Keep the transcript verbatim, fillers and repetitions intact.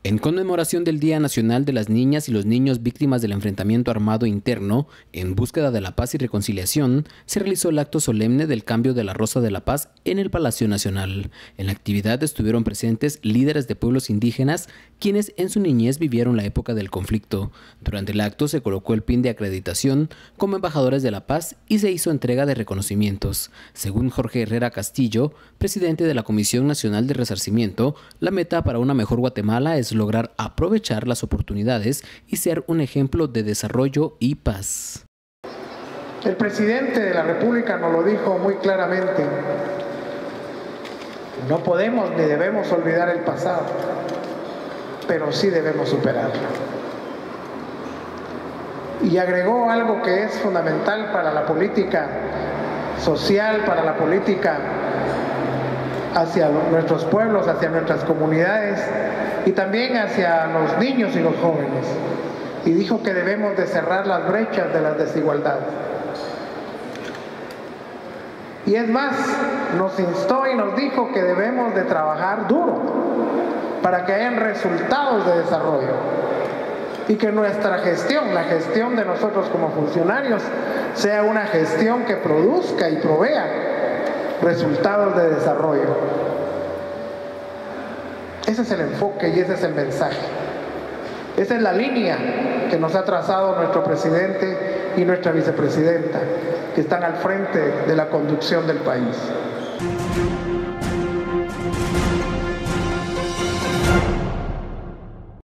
En conmemoración del Día Nacional de las Niñas y los Niños Víctimas del Enfrentamiento Armado Interno, en búsqueda de la paz y reconciliación, se realizó el acto solemne del cambio de la Rosa de la Paz en el Palacio Nacional. En la actividad estuvieron presentes líderes de pueblos indígenas, quienes en su niñez vivieron la época del conflicto. Durante el acto se colocó el pin de acreditación como embajadores de la paz y se hizo entrega de reconocimientos. Según Jorge Herrera Castillo, presidente de la Comisión Nacional de Resarcimiento, la meta para una mejor Guatemala es lograr aprovechar las oportunidades y ser un ejemplo de desarrollo y paz. El presidente de la República nos lo dijo muy claramente: no podemos ni debemos olvidar el pasado, pero sí debemos superarlo. Y agregó algo que es fundamental para la política social, para la política hacia nuestros pueblos, hacia nuestras comunidades y también hacia los niños y los jóvenes. Y dijo que debemos de cerrar las brechas de las desigualdades. Y es más, nos instó y nos dijo que debemos de trabajar duro para que hayan resultados de desarrollo y que nuestra gestión, la gestión de nosotros como funcionarios, sea una gestión que produzca y provea resultados de desarrollo. Ese es el enfoque y ese es el mensaje. Esa es la línea que nos ha trazado nuestro presidente y nuestra vicepresidenta, que están al frente de la conducción del país.